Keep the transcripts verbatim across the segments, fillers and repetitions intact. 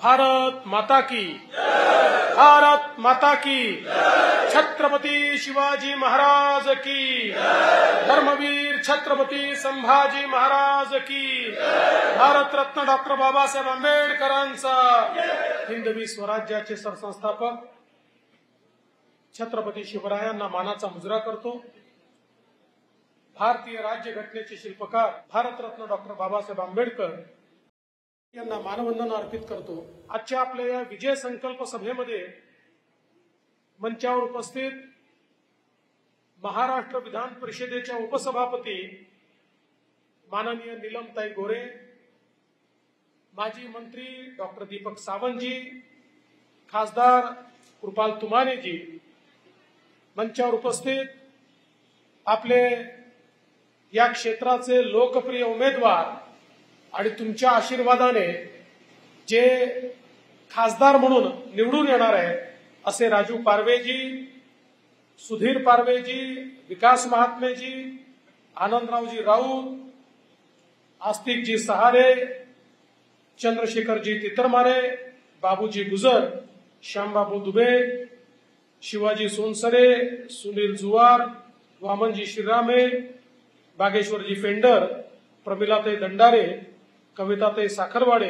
भारत माता की भारत माता की छत्रपती शिवाजी महाराज की धर्मवीर छत्रपती संभाजी महाराज की भारत रत्न डॉक्टर बाबासाहेब आंबेडकरांचा हिंदवी स्वराज्याचे सरसंस्थापक छत्रपती शिवरायांना मानाचा मुजरा करतो। भारतीय राज्यघटनेचे शिल्पकार भारतरत्न डॉक्टर बाबासाहेब आंबेडकर यांना मानवंदना अर्पित करतो। आजच्या आपल्या या विजय संकल्प सभेमध्ये मंचावर उपस्थित महाराष्ट्र विधान परिषदेच्या उपसभापती माननीय नीलमताई गोरे, माजी मंत्री डॉक्टर दीपक सावंतजी, खासदार कृपाल तुमानेजी, मंचावर उपस्थित आपले या क्षेत्राचे लोकप्रिय उमेदवार आणि तुमच्या आशीर्वादाने जे खासदार म्हणून निवडून येणार आहे असे राजू पारवेजी, सुधीर पारवेजी, विकास महात्मेजी, आनंदरावजी राऊत, आस्तिकजी सहारे, चंद्रशेखरजी तितरमारे, बाबूजी गुजर, श्यामबाबू दुबे, शिवाजी सोनसरे, सुनील जुवार, वामनजी श्रीरामे, बागेश्वरजी फेंडर, प्रमिलाताई दंडारे, कविताताई साखरवाडे,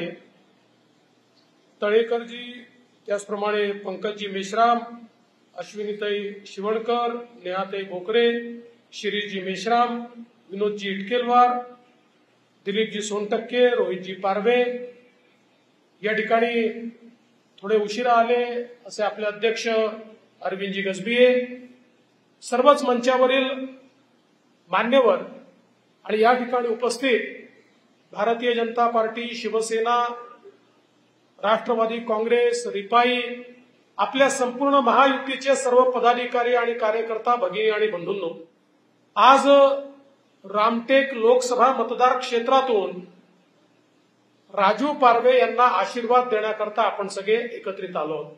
तळेकरजी, त्याचप्रमाणे पंकजजी मेश्राम, अश्विनीताई शिवणकर, नेहाताई भोकरे, शिरीषजी मेश्राम, विनोदजी इटकेलवार, दिलीपजी सोनटक्के, रोहितजी पारवे। या ठिकाणी थोडे उशिरा आले असे आपले अध्यक्ष अरविंदजी गजबिये, सर्वच मंचावरील मान्यवर आणि या ठिकाणी उपस्थित भारतीय जनता पार्टी, शिवसेना, राष्ट्रवादी काँग्रेस, रिपाई, आपल्या संपूर्ण महायुतीचे सर्व पदाधिकारी आणि कार्यकर्ता भगिनी आणि बंधूंनो, आज रामटेक लोकसभा मतदार क्षेत्रातून राजू पारवे यांना आशीर्वाद देण्याकरता आपण सगळे एकत्रित आलो आहोत।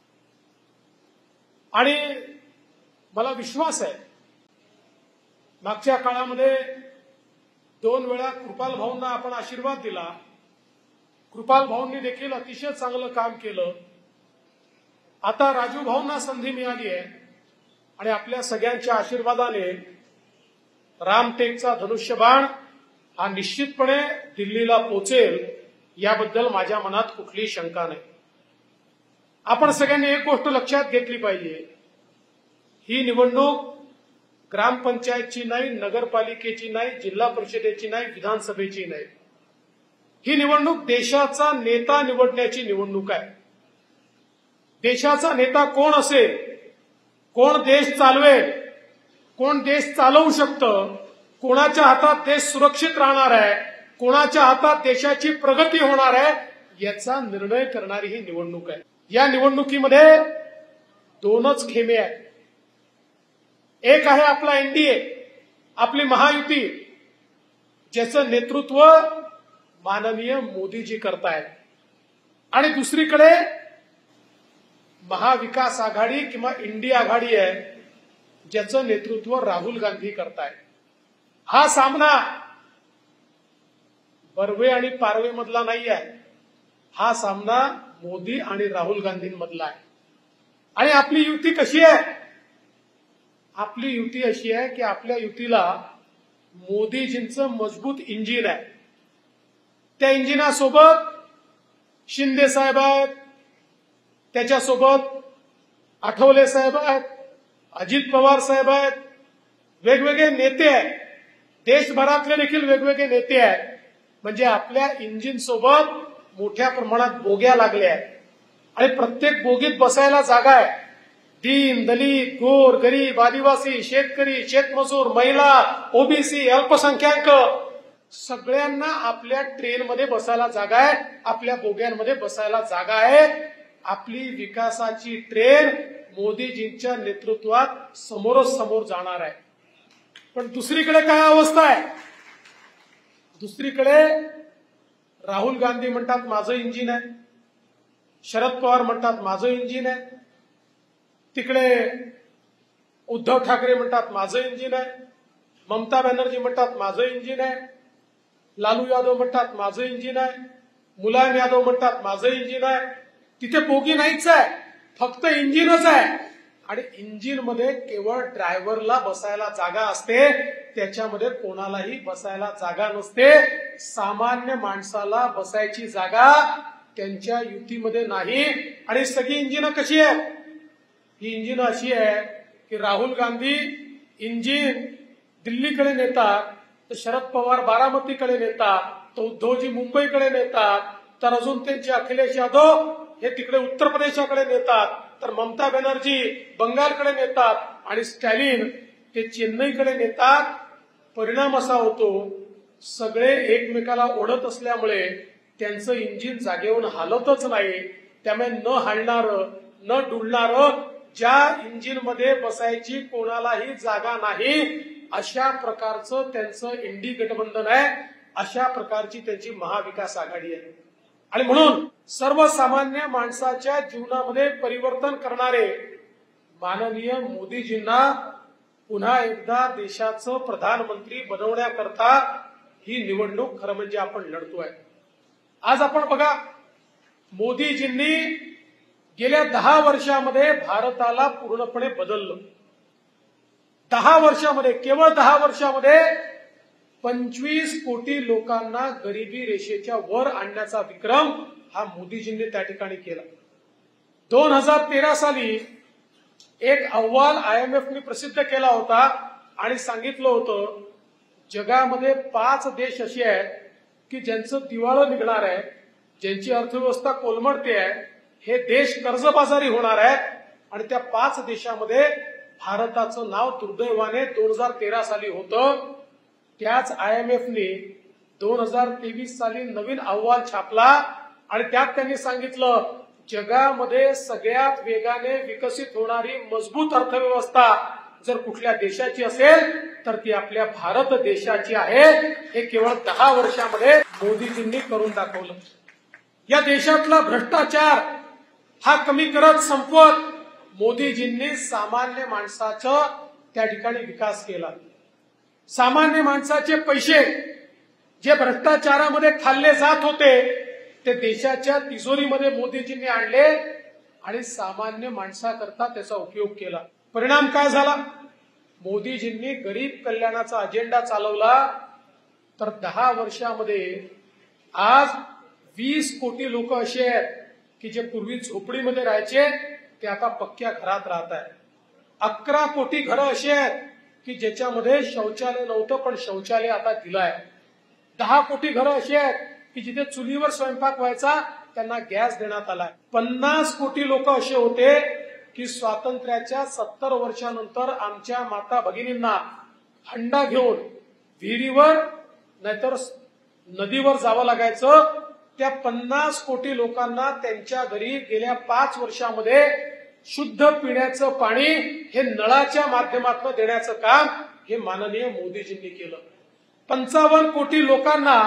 आणि मला विश्वास आहे मागच्या काळामध्ये दोन वेळा कृपाल भाऊंना आपण आशीर्वाद दिला, कृपाल भाऊंनी देखील अतिशय चांगलं काम केलं। आता राजू भाऊंना संधी मिळाली आहे आणि आपल्या सगळ्यांच्या आशीर्वादाने रामटेकचा धनुष्यबाण हा निश्चितपणे दिल्लीला पोहोचेल याबद्दल माझ्या मनात कुठलीही शंका नाही। आपण सगळ्यांनी एक गोष्ट लक्षात घेतली पाहिजे, ही निवडणूक ग्रामपंचायतची नाही, नगरपालिकेची नाही, जिल्हा परिषदेची नाही, विधानसभेची नाही, ही निवडणूक देशाचा नेता निवडण्याची निवडणूक आहे। देशाचा नेता कोण असेल, कोण देश चालवेल, कोण देश चालवू शकतं, कोणाच्या हातात देश सुरक्षित राहणार आहे, कोणाच्या हातात देशाची प्रगती होणार आहे, याचा निर्णय करणारी ही निवडणूक आहे। या निवडणुकीमध्ये दोनच खेमे आहेत, एक आहे आपला एनडीए, आपली महायुती, ज्याचं नेतृत्व माननीय मोदीजी करतायत, आणि दुसरीकडे महाविकास आघाडी किंवा इंडिया आघाडी आहे, ज्याचं नेतृत्व राहुल गांधी करतायत। हा सामना बर्वे आणि पारवे मधला नाही आहे, हा सामना मोदी आणि राहुल गांधींमधला आहे। आणि आपली युती कशी आहे? आपली युती अशी आहे की आपल्या युतीला मोदीजींचं मजबूत इंजिन आहे, त्या इंजिनासोबत शिंदे साहेब आहेत, त्याच्यासोबत आठवले साहेब आहेत, अजित पवार साहेब आहेत, वेगवेगळे नेते आहेत, देशभरातले देखील वेगवेगळे नेते आहेत। म्हणजे आपल्या इंजिन सोबत मोठ्या प्रमाणात बोग्या लागल्या आहेत आणि प्रत्येक बोगीत बसायला जागा आहे। दीन, दलित, गोर, गरीब, आदिवासी, शेतकरी, शेतमजूर, महिला, ओबीसी, अल्पसंख्याक सगळ्यांना आपल्या ट्रेनमध्ये बसायला जागा आहे, आपल्या बोग्यांमध्ये बसायला जागा आहे। आपली विकासाची ट्रेन मोदीजींच्या नेतृत्वात समोरच समोर जाणार आहे। पण दुसरीकडे काय अवस्था आहे? दुसरीकडे राहुल गांधी म्हणतात माझं इंजिन आहे, शरद पवार म्हणतात माझं इंजिन आहे, तिकडे उद्धव ठाकरे म्हणतात माझं इंजिन आहे, ममता बॅनर्जी म्हणतात माझं इंजिन आहे, लालू यादव म्हणतात माझं इंजिन आहे, मुलायम यादव म्हणतात माझं इंजिन आहे, तिथे बोगी नाहीच आहे, फक्त इंजिनच आहे. आणि इंजिन मध्ये केवळ ड्रायव्हरला बसायला जागा असते, त्याच्यामध्ये कोणालाही बसायला जागा नसते. सामान्य माणसाला बसायची जागा त्यांच्या युतीमध्ये नाही. आणि सगळी इंजिन कशी आहेत? ही इंजिन अशी आहे की राहुल गांधी इंजिन दिल्लीकडे नेतात, तर शरद पवार बारामतीकडे नेतात, तर उद्धवजी मुंबईकडे नेतात, तर अजून त्यांचे अखिलेश यादव हे तिकडे उत्तर प्रदेशाकडे नेतात, तर ममता बॅनर्जी बंगालकडे नेतात आणि स्टॅलिन ते चेन्नईकडे नेतात. परिणाम असा होतो सगळे एकमेकाला ओढत असल्यामुळे त्यांचं इंजिन जागेवरून हालतच नाही. त्यामुळे न हालणारं न डुलणारं, ज्या इंजिन मध्ये बसायची कोणालाही जागा नाही, अशा प्रकारचं त्यांचं इंडी गठबंधन आहे. अशा प्रकारची त्यांची महाविकास आघाडी आहे. आणि म्हणून सर्वसामान्य माणसाच्या जीवनामध्ये परिवर्तन करणारे माननीय मोदीजींना पुन्हा एकदा देशाचं प्रधानमंत्री बनवण्याकरता ही निवडणूक खरं म्हणजे आपण लढतोय. आज आपण बघा, मोदीजींनी गेल्या दहा वर्षामध्ये भारताला पूर्णपणे बदललं. दहा वर्षामध्ये, केवळ दहा वर्षामध्ये पंचवीस कोटी लोकांना गरिबी रेषेच्या वर आणण्याचा विक्रम हा मोदीजींनी त्या ठिकाणी केला. दोन हजार तेरा साली एक अहवाल आय एम एफ ने प्रसिद्ध केला होता आणि सांगितलं होतं जगामध्ये पाच देश असे आहेत की ज्यांचं दिवाळं निघणार आहे, ज्यांची अर्थव्यवस्था कोलमडते आहे, हे देश कर्जबाजारी होणार आहे. आणि त्या पाच देशामध्ये भारताचं नाव दुर्दैवाने दोन हजार तेरा साली होतं. त्याच आय एम एफ ने दोन हजार तेवीस साली नवीन अहवाल छापला आणि त्यात त्यांनी सांगितलं जगामध्ये सगळ्यात वेगाने विकसित होणारी मजबूत अर्थव्यवस्था जर कुठल्या देशाची असेल तर ती आपल्या भारत देशाची आहे. हे केवळ दहा वर्षामध्ये मोदीजींनी करून दाखवलं. या देशातला भ्रष्टाचार हा कमी करत संपवत मोदीजींनी सामान्य माणसाचं त्या ठिकाणी विकास केला. सामान्य माणसाचे पैसे जे भ्रष्टाचारामध्ये खाल्ले जात होते ते देशाच्या तिजोरीमध्ये मोदीजींनी आणले आणि सामान्य माणसाकरता त्याचा उपयोग केला. परिणाम काय झाला? मोदीजींनी गरीब कल्याणाचा अजेंडा चालवला तर दहा वर्षामध्ये आज वीस कोटी लोक असे आहेत की जे पूर्वी झोपडीमध्ये राहायचे ते आता पक्क्या घरात राहत आहेत. अकरा कोटी घरं अशी आहेत की ज्याच्यामध्ये शौचालय नव्हतं पण शौचालय आता दिलं आहे. दहा कोटी घरं अशी आहेत की जिथे चुलीवर स्वयंपाक व्हायचा त्यांना गॅस देण्यात आलाय. पन्नास कोटी लोक असे होते की स्वातंत्र्याच्या सत्तर वर्षानंतर आमच्या माता भगिनींना हंडा घेऊन विहिरीवर नाहीतर नदीवर जावं लागायचं. त्या पन्नास कोटी लोकांना त्यांच्या घरी गेल्या पाच वर्षामध्ये शुद्ध पिण्याचं पाणी हे नळाच्या माध्यमातून देण्याचं काम हे माननीय मोदीजींनी केलं. पंचावन्न कोटी लोकांना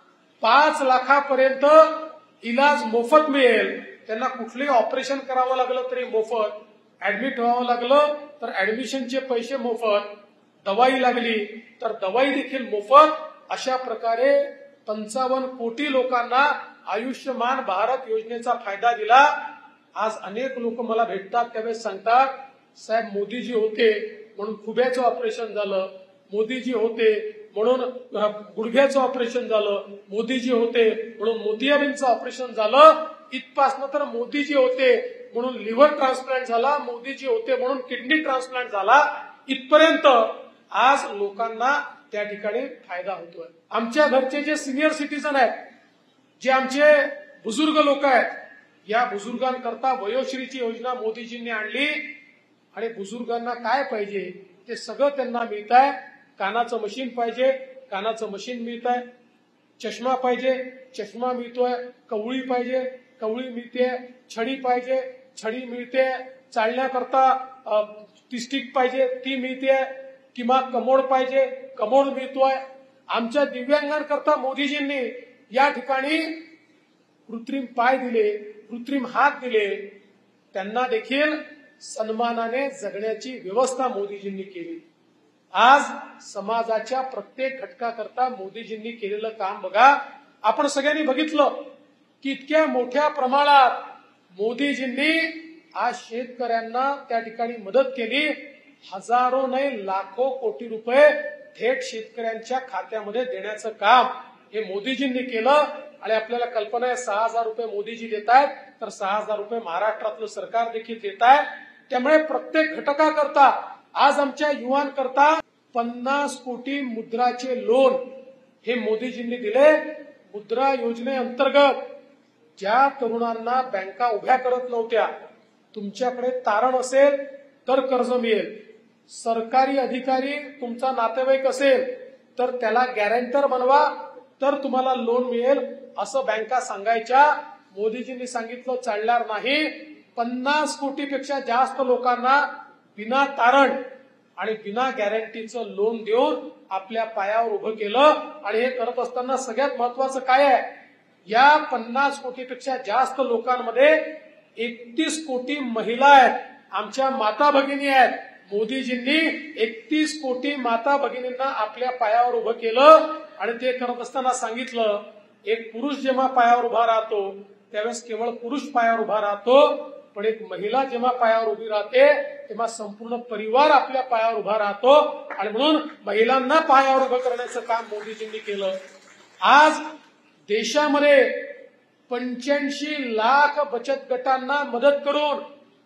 पाच लाखापर्यंत इलाज मोफत मिळेल. त्यांना कुठलंही ऑपरेशन करावं लागलं तरी मोफत, ऍडमिट व्हावं लागलं तर ऍडमिशनचे पैसे मोफत, दवाई लागली तर दवाई देखील मोफत. अशा प्रकारे पंचावन्न कोटी लोकांना आयुष्यमान भारत योजनेचा फायदा दिला. आज अनेक लोक मला भेटतात त्यावेळेस सांगतात साहेब मोदीजी होते म्हणून खुब्याचं ऑपरेशन झालं, मोदीजी होते म्हणून गुडघ्याचं ऑपरेशन झालं, मोदीजी होते म्हणून मोतियाबिंदचं ऑपरेशन झालं, इथपासनं तर मोदीजी होते म्हणून लिव्हर ट्रान्सप्लांट झाला, मोदीजी होते म्हणून किडनी ट्रान्सप्लांट झाला. इथपर्यंत आज लोकांना त्या ठिकाणी फायदा होतोय. आमच्या घरचे जे सिनियर सिटीजन आहेत, जे आमचे बुजुर्ग लोक आहेत, या बुजुर्गांकरता वयोश्रीची योजना मोदीजींनी आणली आणि बुजुर्गांना काय पाहिजे ते सगळं त्यांना मिळत आहे. कानाचं मशीन पाहिजे, कानाचं मशीन मिळत आहे. चष्मा पाहिजे, चष्मा मिळतोय. कवळी पाहिजे, कवळी मिळते. छडी पाहिजे, छडी मिळते. चालण्याकरता ती स्टिक पाहिजे, ती मिळते. किंवा कमोड पाहिजे, कमोड मिळतोय. आमच्या दिव्यांगांकरता मोदीजींनी या ठिकाणी कृत्रिम पाय दिले, कृत्रिम हात दिले. त्यांना देखील सन्मानाने जगण्याची व्यवस्था मोदीजींनी केली. आज समाजाच्या प्रत्येक घटकाकरता मोदीजींनी केलेलं काम बघा. आपण सगळ्यांनी बघितलं की इतक्या मोठ्या प्रमाणात मोदीजींनी आज शेतकऱ्यांना त्या ठिकाणी मदत केली. हजारो नाही लाखो कोटी रुपये थेट शेतकऱ्यांच्या खात्यामध्ये देण्याचं काम हे मोदीजींनी केलं. आणि आपल्याला कल्पना आहे सहा हजार रुपये मोदीजी देत आहेत तर सहा हजार रुपये महाराष्ट्रातलं सरकार देखील देत आहे. त्यामुळे प्रत्येक घटकाकरता आज आमच्या युवांकरता पन्नास कोटी मुद्राचे लोन हे मोदीजींनी दिले. मुद्रा योजनेअंतर्गत ज्या तरुणांना बँका उभ्या करत नव्हत्या, तुमच्याकडे तारण असेल तर कर्ज मिळेल, सरकारी अधिकारी तुमचा नातेवाईक असेल तर त्याला गॅरंटर बनवा तर तुम्हाला लोन मिळेल असं बँका सांगायच्या. मोदीजींनी सांगितलं चालणार नाही. पन्नास कोटीपेक्षा जास्त लोकांना बिना तारण आणि बिना गॅरंटीचं लोन देऊन आपल्या पायावर उभं केलं. आणि हे करत असताना सगळ्यात महत्वाचं काय आहे, या पन्नास कोटीपेक्षा जास्त लोकांमध्ये एकतीस कोटी महिला आहेत, आमच्या माता भगिनी आहेत. मोदीजींनी एकतीस कोटी माता भगिनींना आपल्या पायावर उभं केलं. आणि ते करत असताना सांगितलं एक पुरुष जेव्हा पायावर उभा राहतो त्यावेळेस केवळ पुरुष पायावर उभा राहतो, पण एक महिला जेव्हा पायावर उभी राहते तेव्हा संपूर्ण परिवार आपल्या पायावर उभा राहतो. आणि म्हणून महिलांना पायावर उभं करण्याचं काम मोदीजींनी केलं. आज देशामध्ये पंच्याऐंशी लाख बचत गटांना मदत करून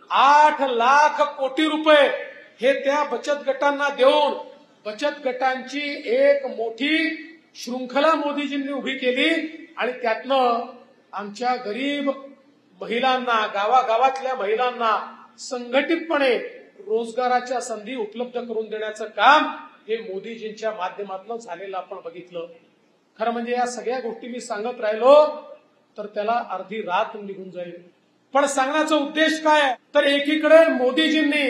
आठ लाख कोटी रुपये हे त्या बचत गटांना देऊन बचत गटांची एक मोठी शृंखला मोदीजींनी उभी केली. आणि त्यातनं आमच्या गरीब महिलांना, गावागावातल्या महिलांना संघटितपणे रोजगाराच्या संधी उपलब्ध करून देण्याचं काम हे मोदीजींच्या माध्यमातून झालेलं आपण बघितलं. खरं म्हणजे या सगळ्या गोष्टी मी सांगत राहिलो तर त्याला अर्धी रात निघून जाईल. पण सांगण्याचा उद्देश काय तर एकीकडे मोदीजींनी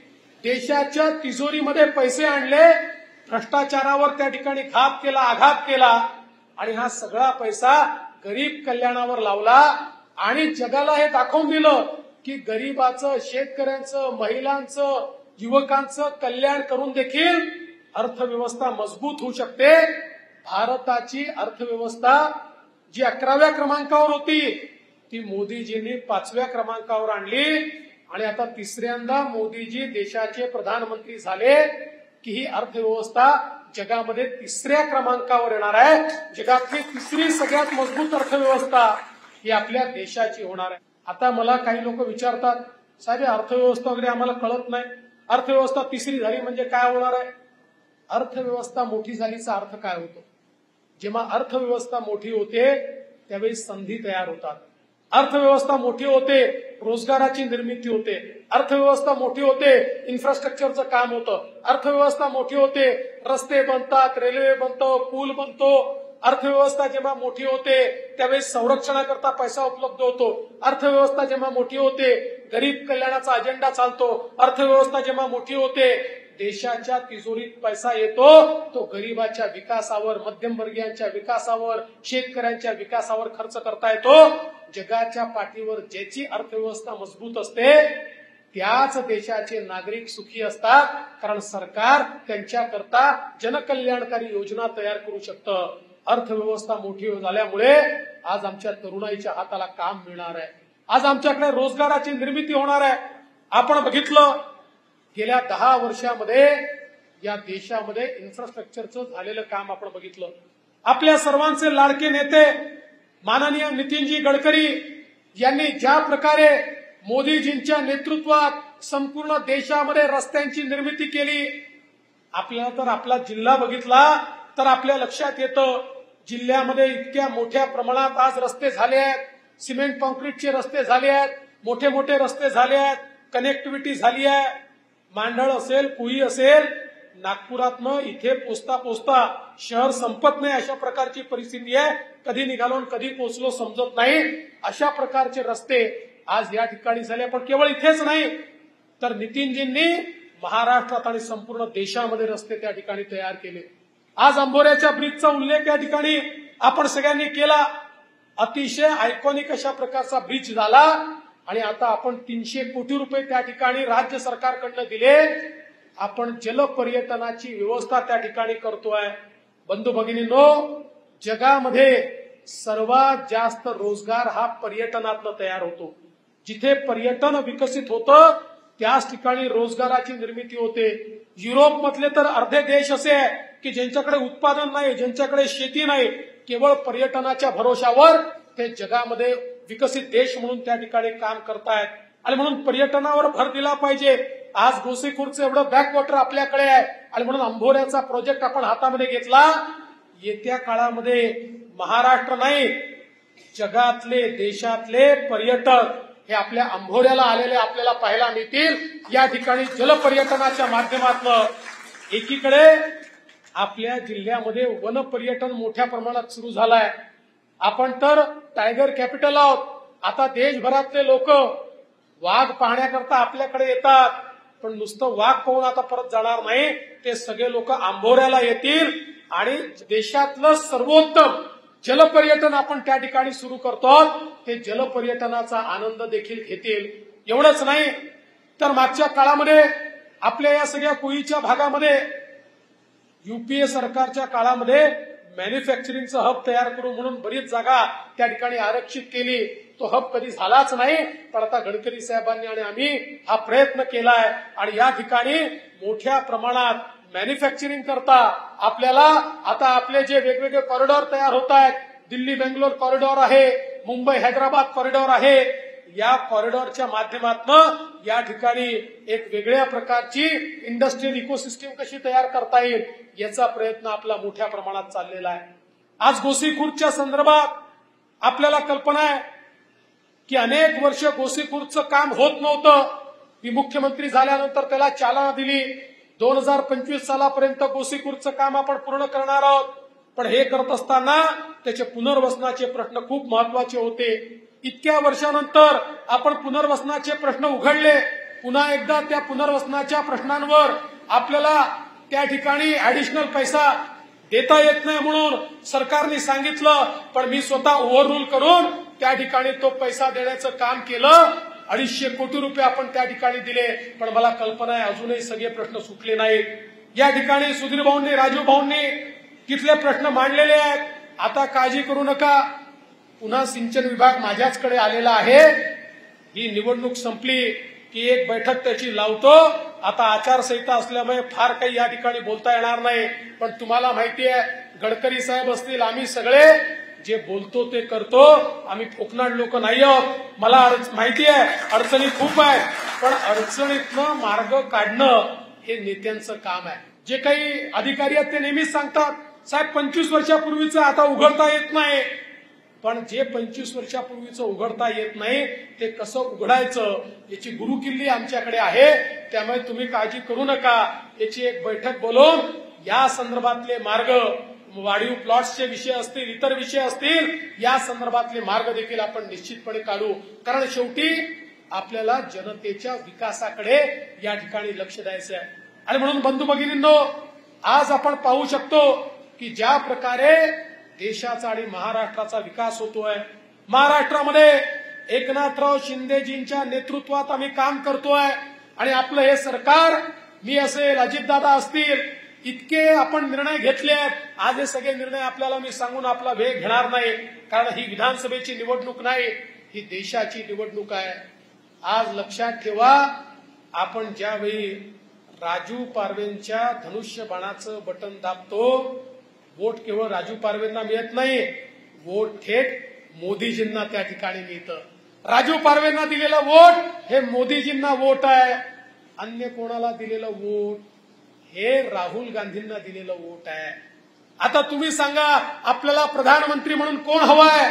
देशाच्या तिजोरीमध्ये पैसे आणले, भ्रष्टाचारावर त्या ठिकाणी घात केला, आघात केला आणि हा सगळा पैसा गरीब कल्याणावर लावला. आणि जगाला हे दाखवून दिलं की गरीबाचं, शेतकऱ्यांचं, महिलांचं, युवकांचं कल्याण करून देखील अर्थव्यवस्था मजबूत होऊ शकते. भारताची अर्थव्यवस्था जी अकराव्या क्रमांकावर होती ती मोदीजींनी पाचव्या क्रमांकावर आणली. आणि आता तिसऱ्यांदा मोदीजी देशाचे प्रधानमंत्री झाले की ही अर्थव्यवस्था जगामध्ये तिसऱ्या क्रमांकावर येणार आहे. जगातली तिसरी सगळ्यात मजबूत अर्थव्यवस्था ही आपल्या देशाची होणार आहे. आता मला काही लोक विचारतात साहेब अर्थव्यवस्था वगैरे आम्हाला कळत नाही, अर्थव्यवस्था तिसरी झाली म्हणजे काय होणार आहे. अर्थव्यवस्था मोठी झालीचा अर्थ काय होतो, जेव्हा अर्थव्यवस्था मोठी होते त्यावेळी संधी तयार होतात. अर्थव्यवस्था मोठी होते रोजगाराची निर्मिती होते, अर्थव्यवस्था मोठी होते इन्फ्रास्ट्रक्चरचं काम होतं, अर्थव्यवस्था मोठी होते रस्ते बनतात, रेल्वे बनतो, पूल बनतो. अर्थव्यवस्था जेव्हा मोठी होते त्यावेळी संरक्षणाकरता पैसा उपलब्ध होतो. अर्थव्यवस्था जेव्हा मोठी होते गरीब कल्याणाचा अजेंडा चालतो. अर्थव्यवस्था जेव्हा मोठी होते देशाच्या तिजोरीत पैसा येतो, तो गरीबाच्या विकासावर, मध्यमवर्गीयांच्या विकासावर, शेतकऱ्यांच्या विकासावर खर्च करता येतो. जगाच्या पाठीवर ज्याची अर्थव्यवस्था मजबूत असते त्याच देशाचे नागरिक सुखी असतात, कारण सरकार त्यांच्याकरता जनकल्याणकारी योजना तयार करू शकतं. अर्थव्यवस्था मोठी झाल्यामुळे आज आमच्या तरुणाईच्या हाताला काम मिळणार आहे, आज आमच्याकडे रोजगाराची निर्मिती होणार आहे. आपण बघितलं गेल्या दहा वर्षामध्ये या देशामध्ये इन्फ्रास्ट्रक्चरचं झालेलं काम आपण बघितलं. आपल्या सर्वांचे लाडके नेते माननीय नितीनजी गडकरी यांनी ज्या प्रकारे मोदीजींच्या नेतृत्वात संपूर्ण देशामध्ये रस्त्यांची निर्मिती केली, आपल्याला तर आपला जिल्हा बघितला तर आपल्या लक्षात येतं जिल्ह्यामध्ये इतक्या मोठ्या प्रमाणात आज रस्ते झाले आहेत, सिमेंट कॉन्क्रीटचे रस्ते झाले आहेत, मोठे मोठे रस्ते झाले आहेत, कनेक्टिव्हिटी झाली आहे. मांडळ असेल, कुई असेल, नागपुरातनं इथे पोचता पोचता शहर संपत नाही अशा प्रकारची परिस्थिती आहे. कधी निघालो कधी पोचलो समजत नाही अशा प्रकारचे रस्ते आज या ठिकाणी झाले. पण केवळ इथेच नाही तर नितीनजींनी महाराष्ट्रात आणि संपूर्ण देशामध्ये रस्ते त्या ठिकाणी तयार केले. आज अंबोऱ्याच्या ब्रिजचा उल्लेख या ठिकाणी आपण सगळ्यांनी केला. अतिशय आयकॉनिक अशा प्रकारचा ब्रिज झाला आणि आता आपण तीनशे कोटी रुपये त्या ठिकाणी राज्य सरकारकडनं दिले. आपण जलपर्यटनाची व्यवस्था त्या ठिकाणी करतोय. बंधू भगिनींनो, जगामध्ये सर्वात जास्त रोजगार हा पर्यटनातनं तयार होतो. जिथे पर्यटन विकसित होतं त्याच ठिकाणी रोजगाराची निर्मिती होते. युरोप मधले तर अर्धे देश असे आहे की ज्यांच्याकडे उत्पादन नाही, ज्यांच्याकडे शेती नाही, केवळ पर्यटनाच्या भरोशावर ते जगामध्ये विकसित देश म्हणून त्या ठिकाणी काम करतायत. आणि म्हणून पर्यटनावर भर दिला पाहिजे. आज गोसीखुर्दचं एवढं बॅकवॉटर आपल्याकडे आहे आणि म्हणून अंभोऱ्याचा प्रोजेक्ट आपण हातामध्ये घेतला. येत्या काळामध्ये महाराष्ट्र नाही, जगातले देशातले पर्यटक हे आपल्या अंभोऱ्याला आलेले आपल्याला पाहायला मिळतील. या ठिकाणी जलपर्यटनाच्या माध्यमातून एकीकडे आपल्या जिल्ह्यामध्ये वन पर्यटन मोठ्या प्रमाणात सुरू झालंय. आपण तर टायगर कॅपिटल आहोत. आता देशभरातले लोक वाघ पाहण्याकरता आपल्याकडे येतात, पण नुसतं वाघ पाहून आता परत जाणार नाही. ते सगळे लोक आंभोऱ्याला येतील आणि देशातलं सर्वोत्तम जलपर्यटन आपण त्या ठिकाणी सुरू करतो. ते जलपर्यटनाचा आनंद देखील घेतील. एवढंच नाही तर मागच्या काळामध्ये आपल्या या सगळ्या कोळीच्या भागामध्ये युपीए सरकारच्या काळामध्ये मॅन्युफॅक्चरिंगचं हब तयार करू म्हणून बरीच जागा त्या ठिकाणी आरक्षित केली. तो हब कधी झालाच नाही, पण आता गडकरी साहेबांनी आणि आम्ही हा प्रयत्न केलाय आणि या ठिकाणी मोठ्या प्रमाणात मॅन्युफॅक्चरिंग करता आपल्याला आता आपले जे वेगवेगळे कॉरिडॉर तयार होत आहेत, दिल्ली बेंगलोर कॉरिडॉर आहे, मुंबई हैदराबाद कॉरिडॉर आहे, या कॉरिडॉरच्या माध्यमातून या ठिकाणी एक वेगळ्या प्रकारची इंडस्ट्रियल इकोसिस्टीम कशी तयार करता येईल याचा प्रयत्न आपला मोठ्या प्रमाणात चाललेला आहे. आज गोसीखुर्दच्या संदर्भात आपल्याला कल्पना आहे की अनेक वर्ष गोसीखुर्दचं काम होत नव्हतं. मी मुख्यमंत्री झाल्यानंतर त्याला चालना दिली. दोन हजार पंचवीस सालापर्यंत गोसीखुर्दचं काम आपण पूर्ण करणार आहोत. पण हे करत असताना त्याचे पुनर्वसनाचे प्रश्न खूप महत्वाचे होते. इतक्या वर्षानंतर आपण पुनर्वसनाचे प्रश्न उघडले. पुन्हा एकदा त्या पुनर्वसनाच्या प्रश्नांवर आपल्याला त्या ठिकाणी ऍडिशनल पैसा देता येत नाही म्हणून सरकारने सांगितलं, पण मी स्वतः ओव्हररूल करून त्या ठिकाणी तो पैसा देण्याचं काम केलं. अडीचशे कोटी रुपये आपण त्या ठिकाणी दिले. पण मला कल्पना आहे अजूनही सगळे प्रश्न सुटले नाहीत. या ठिकाणी सुधीर भाऊंनी, राजू भाऊंनी तिथले प्रश्न मांडलेले आहेत. आता काळजी करू नका, पुन्हा सिंचन विभाग माझ्याचकडे आलेला आहे. ही निवडणूक संपली की एक बैठक त्याची लावतो. आता आचारसंहिता असल्यामुळे फार काही या ठिकाणी बोलता येणार नाही. पण तुम्हाला माहिती आहे, गडकरी साहेब असतील, आम्ही सगळे जे बोलतो ते करतो. आम्ही फोकनाड लोक नाही आहोत. मला माहिती आहे अडचणी खूप आहे, पण अडचणीतनं मार्ग काढणं हे नेत्यांचं काम आहे. जे काही अधिकारी आहेत ते नेहमीच सांगतात, साहेब पंचवीस वर्षापूर्वीचं आता उघडता येत नाही. पण जे पंचवीस वर्षापूर्वीचं उघडता येत नाही ते कसं उघडायचं याची गुरुकिल्ली आमच्याकडे आहे. त्यामुळे तुम्ही काळजी करू नका. याची एक बैठक बोलवून या संदर्भातले मार्ग, वाढीव प्लॉट्सचे विषय असतील, इतर विषय असतील, या संदर्भातले मार्ग देखील आपण निश्चितपणे काढू. कारण शेवटी आपल्याला जनतेच्या विकासाकडे या ठिकाणी लक्ष द्यायचं आहे. आणि म्हणून बंधू भगिनींनो, आज आपण पाहू शकतो की ज्या प्रकारे देशाचा आणि महाराष्ट्राचा विकास होतोय, महाराष्ट्रामध्ये एकनाथराव शिंदेजींच्या नेतृत्वात आम्ही काम करतोय. आणि आपलं हे सरकार, मी असेल, अजितदादा असतील, इतके आपण निर्णय घेतले आहेत. आज हे सगळे निर्णय आपल्याला मी सांगून आपला वेळ घेणार नाही, कारण ही विधानसभेची निवडणूक नाही, ही देशाची निवडणूक आहे. आज लक्षात ठेवा, आपण ज्यावेळी राजू पारवेंच्या धनुष्यबाणाचं बटन दाबतो, वोट केवळ राजू पारवेंना मिळत नाही, वोट थेट मोदीजींना त्या ठिकाणी मिळतं. राजू पारवेंना दिलेलं वोट हे मोदीजींना वोट आहे. अन्य कोणाला दिलेलं वोट हे राहुल गांधींना दिलेलं वोट आहे. आता तुम्ही सांगा, आपल्याला प्रधानमंत्री म्हणून कोण हवाय?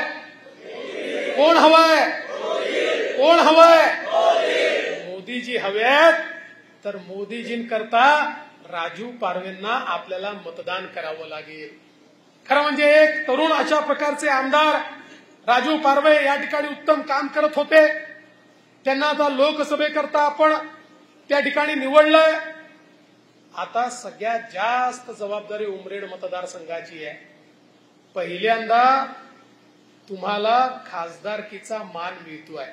कोण हवाय? कोण हवाय? मोदीजी हवेत. तर मोदीजींकरता राजू पारवेंना आपल्याला मतदान करावं लागेल. खरं म्हणजे एक तरुण अशा प्रकारचे आमदार राजू पारवे या ठिकाणी उत्तम काम करत होते. त्यांना आता लोकसभेकरता आपण त्या ठिकाणी निवडलंय. आता सगळ्यात जास्त जबाबदारी उमरेड मतदारसंघाची आहे. पहिल्यांदा तुम्हाला खासदारकीचा मान मिळतोय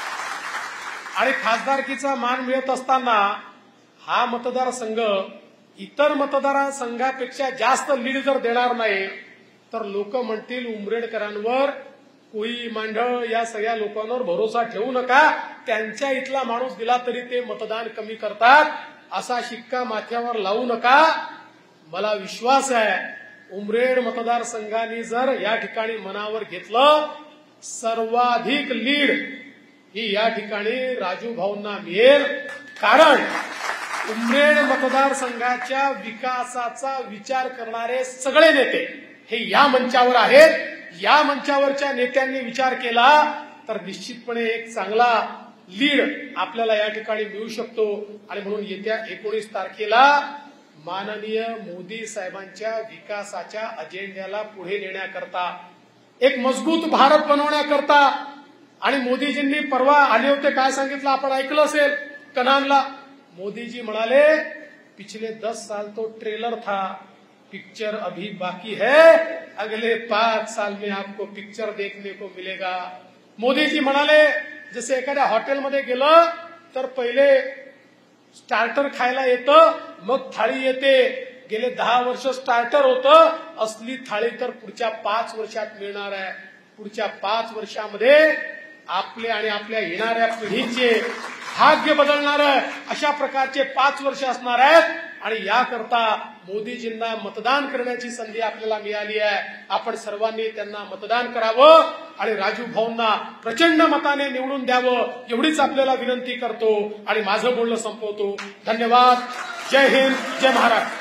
आणि खासदारकीचा मान मिळत असताना हा मतदारसंघ इतर मतदारसंघापेक्षा जास्त लीड जर देणार नाही तर लोक म्हणतील उमरेडकरांवर कोळी मांढळ या सगळ्या लोकांवर भरोसा ठेवू नका, त्यांच्या इथला माणूस दिला तरी ते मतदान कमी करतात, असा शिक्का माथ्यावर लावू नका. मला विश्वास आहे उमरेड मतदारसंघाने जर या ठिकाणी मनावर घेतलं, सर्वाधिक लीड ही या ठिकाणी राजू भाऊंना मिळेल. कारण उमरेड मतदारसंघाच्या विकासाचा विचार करणारे सगळे नेते हे या मंचावर आहेत. या मंचावरच्या नेत्यांनी विचार केला तर निश्चितपणे एक चांगला लीड आपल्याला या ठिकाणी मिळू शकतो. आणि म्हणून येत्या एकोणीस तारखेला माननीय मोदी साहेबांच्या विकासाच्या अजेंड्याला पुढे नेण्याकरता, एक मजबूत भारत बनवण्याकरता, आणि मोदीजींनी परवा आले होते, काय सांगितलं आपण ऐकलं असेल कनानला. मोदीजी म्हणाले पिछले दस साल तो ट्रेलर था, पिक्चर अभी बाकी है, अगले पाच साल में आपको पिक्चर देखने को मिलेगा. मोदीजी म्हणाले जसे एखाद्या हॉटेलमध्ये गेलं तर पहिले स्टार्टर खायला येतं, मग थाळी येते. गेले दहा वर्ष स्टार्टर होतं, असली थाळी तर पुढच्या पाच वर्षात मिळणार आहे. पुढच्या पाच वर्षामध्ये आपले आणि आपल्या येणाऱ्या पिढीचे भाग्य बदलणार अशा प्रकारचे पाच वर्ष असणार आहेत. आणि याकरता मोदीजींना मतदान करण्याची संधी आपल्याला मिळाली आहे. आपण सर्वांनी त्यांना मतदान करावं आणि राजू भाऊंना प्रचंड मताने निवडून द्यावं, एवढीच आपल्याला विनंती करतो आणि माझं बोलणं संपवतो. धन्यवाद. जय हिंद, जय महाराष्ट्र.